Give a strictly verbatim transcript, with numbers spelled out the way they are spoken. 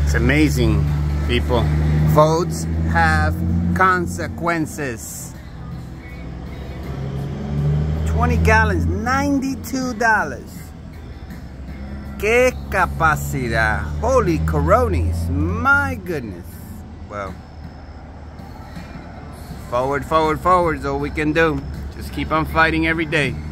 It's amazing, people. Votes have consequences. twenty gallons, ninety-two dollars. Que capacidad. Holy coronis. My goodness. Well, forward, forward, forward is all we can do. Just keep on fighting every day.